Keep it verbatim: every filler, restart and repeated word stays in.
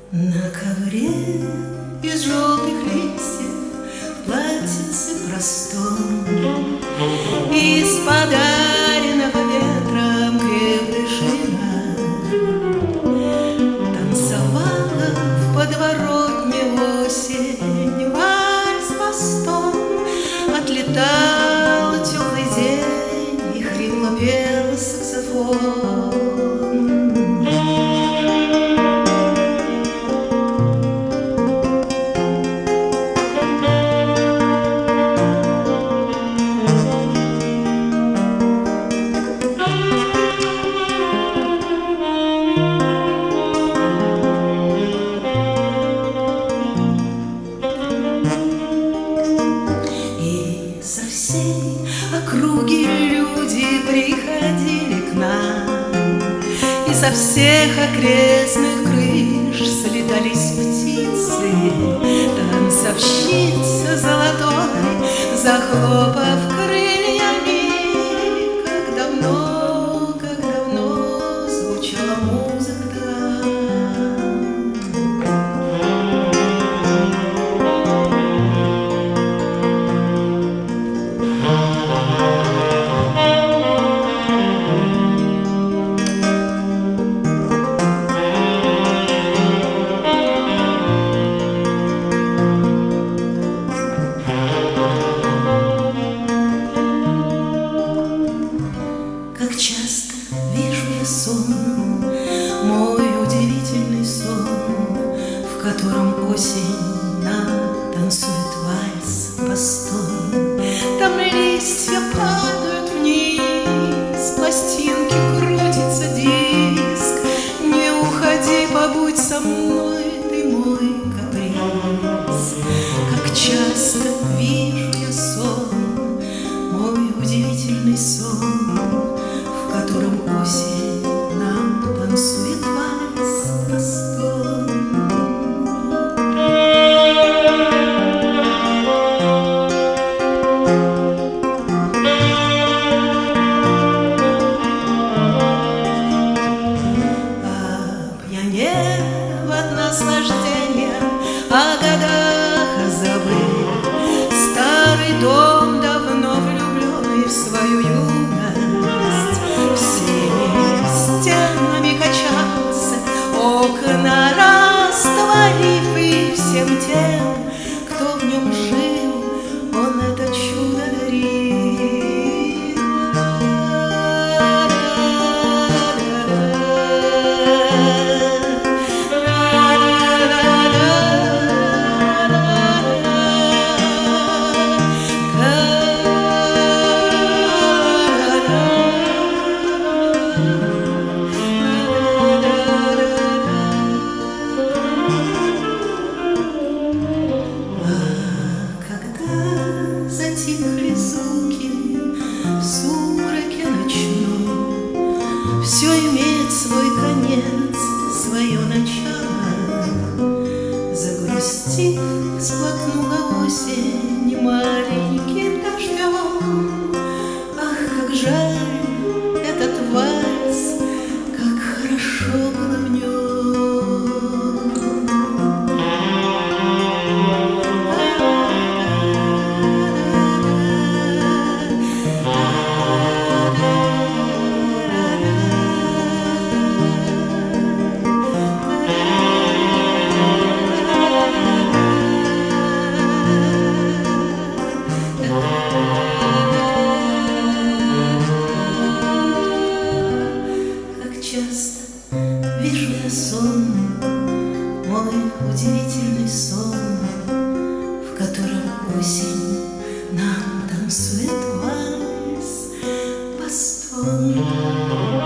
На ковре из желтых листьев в платьице простом из подаренного ветром крепдышина танцевала в подворотне осень вальс мостом. Отлетал теплый день и хрипло пел саксофон. Округи люди приходили к нам, и со всех окрестных крыш слетались птицы. Танцовщица золотой, захлопав крыльями, как давно, как давно звучала музыка там. Как часто вижу я сон, мой удивительный сон, в котором осень нам танцует вальс бастон. Там листья падают вниз, пластинки крутится диск. Не уходи, побудь со мной, ты мой каприз. Как часто вижу я сон, мой удивительный сон, в котором осень нам танцует вальс бастон. Опьянев от наслаждения, о годах забыв, старый дом давно влюбленный в свою юность, всеми стенами качался, окна растворив, и всем тем, кто в нем жил, он это чудо дарил. Затихли звуки в сумраке ночном, все имеет свой конец, свое начало. Загрустив, всплакнула осень маленьким дождем. Ах, как жаль этот вальс, как хорошо было в нем. Часто вижу я сон, мой удивительный сон, в котором осень нам танцует вальс бастон.